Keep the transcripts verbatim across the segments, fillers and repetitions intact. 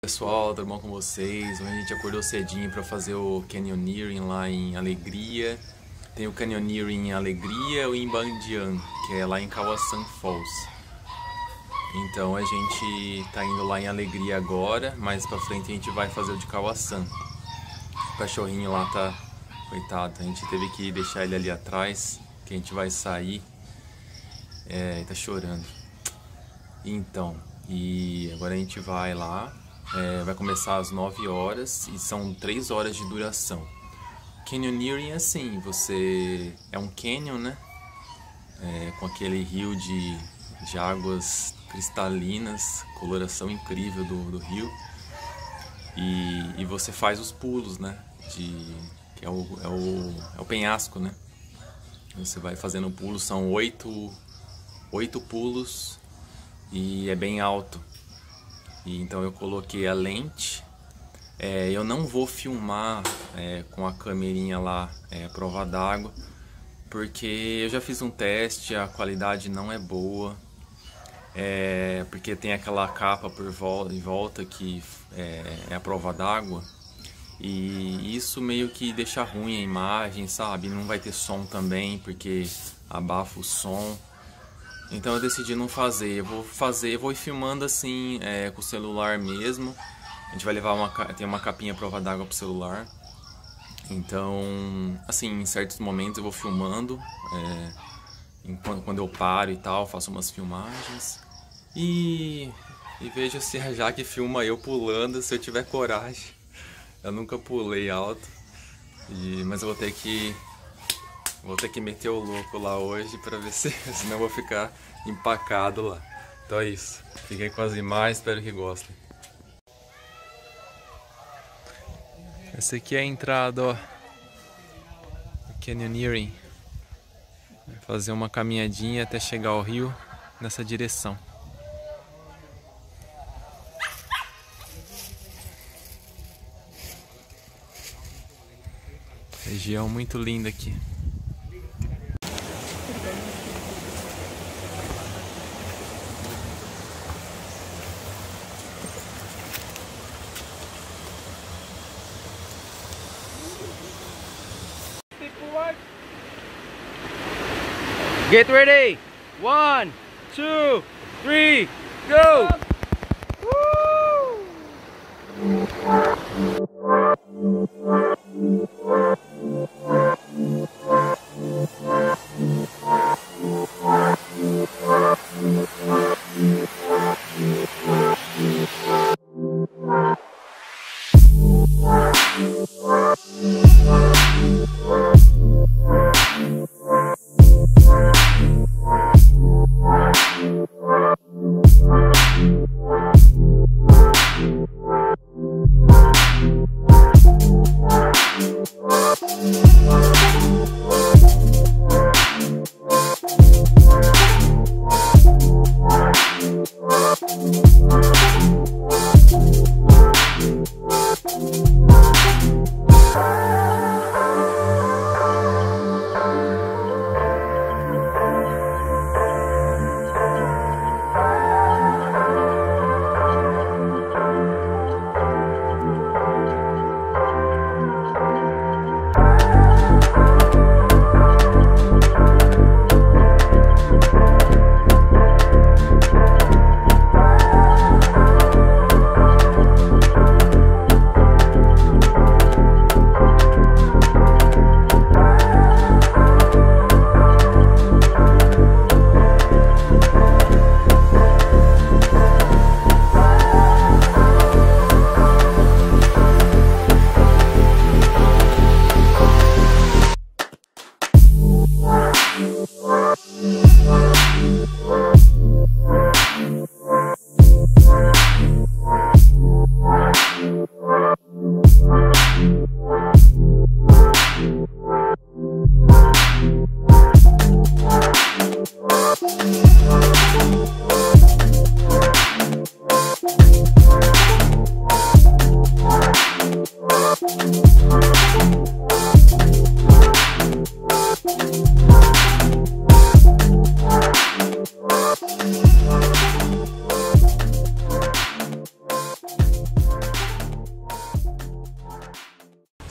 Pessoal, tudo bom com vocês? Hoje a gente acordou cedinho para fazer o Canyoneering lá em Alegria. Tem o Canyoneering em Alegria e em Bandian, que é lá em Kawasan Falls. Então a gente tá indo lá em Alegria agora, mais pra frente a gente vai fazer o de Kawasan. O cachorrinho lá tá, coitado, a gente teve que deixar ele ali atrás, que a gente vai sair. É, ele tá chorando. Então, e agora a gente vai lá. É, vai começar às nove horas e são três horas de duração. Canyoneering é assim, você é um canyon, né? É, com aquele rio de, de águas cristalinas, coloração incrível do, do rio. E, e você faz os pulos, né? De, que é o, é, o, é o penhasco, né? Você vai fazendo pulos, são oito, oito pulos e é bem alto. E então eu coloquei a lente. É, eu não vou filmar é, com a câmerinha lá, é, prova d'água, porque eu já fiz um teste, a qualidade não é boa, é, porque tem aquela capa por volta, em volta que é, é a prova d'água, e isso meio que deixa ruim a imagem, sabe? Não vai ter som também, porque abafa o som. Então eu decidi não fazer, eu vou fazer, eu vou ir filmando assim, é, com o celular mesmo. A gente vai levar uma, tem uma capinha prova d'água pro celular. Então, assim, em certos momentos eu vou filmando, é, enquanto, quando eu paro e tal, faço umas filmagens. E, e vejo se a Jaque filma eu pulando, se eu tiver coragem. Eu nunca pulei alto, e, mas eu vou ter que... Vou ter que meter o louco lá hoje pra ver se, senão eu vou ficar empacado lá. Então é isso. Fiquem com as imagens, espero que gostem. Essa aqui é a entrada, ó. Canyoneering. Vai fazer uma caminhadinha até chegar ao rio nessa direção. Região muito linda aqui. Get ready! One, two, three, go! Woo!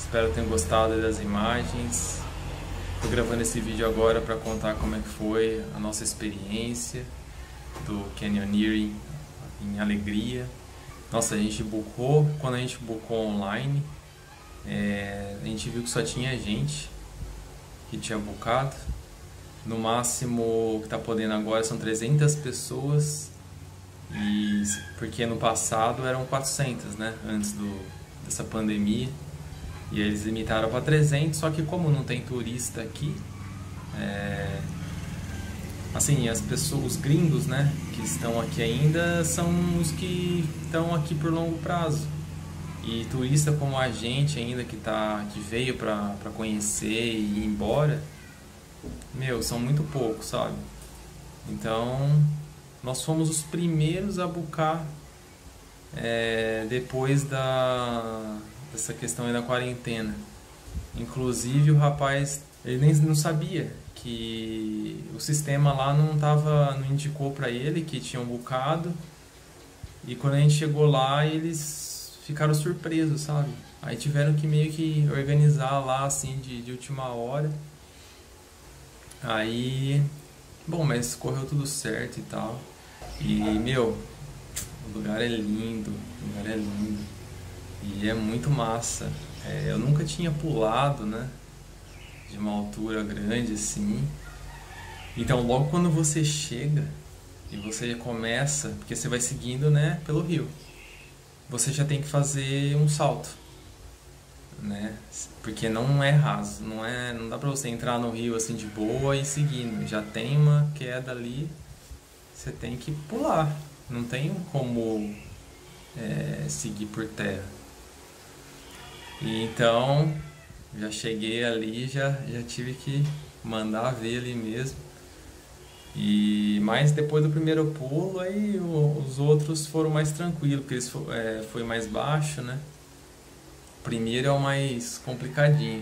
Espero que tenham gostado das imagens. Estou gravando esse vídeo agora para contar como é que foi a nossa experiência do Canyoneering em Alegria. Nossa, a gente bookou, quando a gente bookou online, é, a gente viu que só tinha gente que tinha bookado. No máximo, o que está podendo agora são trezentas pessoas, e, porque no passado eram quatrocentas, né, antes do, dessa pandemia. E eles limitaram para trezentos, só que como não tem turista aqui, é, assim, as pessoas, os gringos, né, que estão aqui ainda, são os que estão aqui por longo prazo. E turista como a gente ainda, que, tá, que veio para conhecer e ir embora, meu, são muito poucos, sabe? Então, nós fomos os primeiros a buscar é, depois da... essa questão aí da quarentena. Inclusive o rapaz, ele nem não sabia que o sistema lá não tava, não indicou para ele que tinham bucado. E quando a gente chegou lá, eles ficaram surpresos, sabe? Aí tiveram que meio que organizar lá assim de, de última hora. Aí, bom, mas correu tudo certo e tal. E meu, o lugar é lindo, o lugar é lindo. E é muito massa. É, eu nunca tinha pulado, né, de uma altura grande assim. Então logo quando você chega e você começa, porque você vai seguindo, né, pelo rio, você já tem que fazer um salto, né, porque não é raso, não é, não dá pra você entrar no rio assim de boa e seguindo. Já tem uma queda ali, você tem que pular, não tem como é, seguir por terra. E então, já cheguei ali, já, já tive que mandar ver ali mesmo. E, mas depois do primeiro pulo, aí o, os outros foram mais tranquilos, porque eles foi, é, foi mais baixo, né? O primeiro é o mais complicadinho.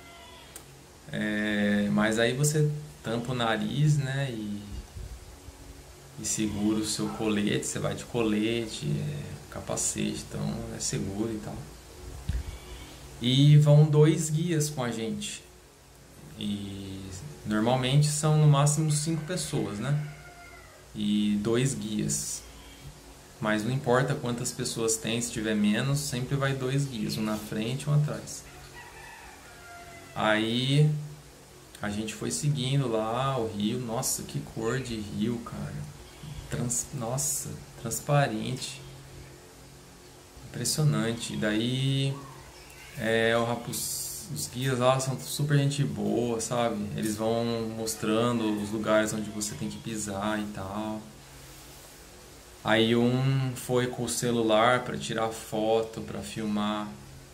É, mas aí você tampa o nariz, né? E, e segura o seu colete, você vai de colete, é, capacete, então é seguro e tal. E vão dois guias com a gente. E normalmente são no máximo cinco pessoas, né? E dois guias. Mas não importa quantas pessoas tem, se tiver menos, sempre vai dois guias, um na frente e um atrás. Aí a gente foi seguindo lá o rio. Nossa, que cor de rio, cara. Trans... Nossa, transparente. Impressionante. Daí... É, os, os guias lá são super gente boa, sabe? Eles vão mostrando os lugares onde você tem que pisar e tal. Aí um foi com o celular para tirar foto, para filmar.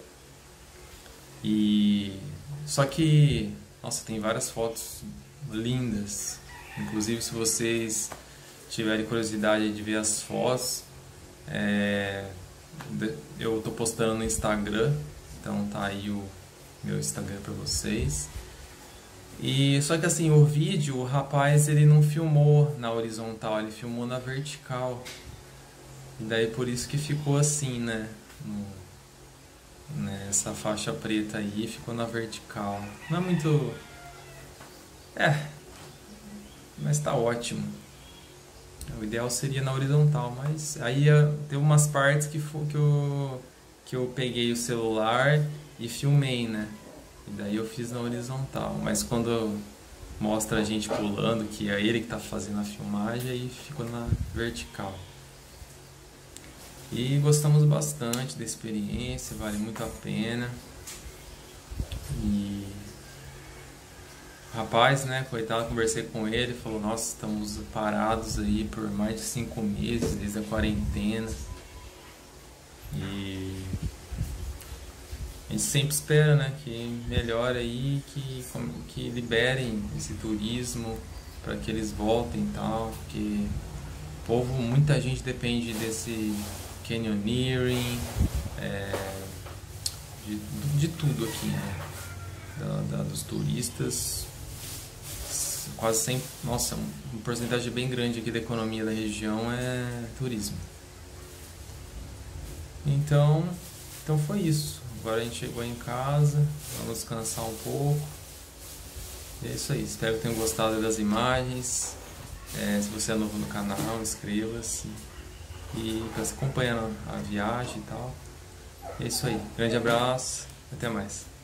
E só que, nossa, tem várias fotos lindas. Inclusive, se vocês tiverem curiosidade de ver as fotos, é, eu tô postando no Instagram. Então tá aí o meu Instagram pra vocês. E só que assim, o vídeo, o rapaz, ele não filmou na horizontal, ele filmou na vertical. E daí por isso que ficou assim, né? No, né, essa faixa preta aí ficou na vertical. Não é muito... É, mas tá ótimo. O ideal seria na horizontal, mas aí tem umas partes que, for, que eu... que eu peguei o celular e filmei, né? E daí eu fiz na horizontal. Mas quando mostra a gente pulando, que é ele que tá fazendo a filmagem, aí ficou na vertical. E gostamos bastante da experiência, vale muito a pena. E o rapaz, né, coitado, conversei com ele, falou, nossa, estamos parados aí por mais de cinco meses, desde a quarentena. E a gente sempre espera, né, que melhore aí, que, que liberem esse turismo para que eles voltem e tal, porque o povo, muita gente depende desse canyoneering, é, de, de tudo aqui, né, da, da, dos turistas, quase sempre, nossa, uma porcentagem bem grande aqui da economia da região é turismo. Então, então foi isso. Agora a gente chegou em casa, vamos descansar um pouco. E é isso aí, espero que tenham gostado das imagens. É, se você é novo no canal, inscreva-se e para se acompanhando a viagem e tal. É isso aí, grande abraço, até mais.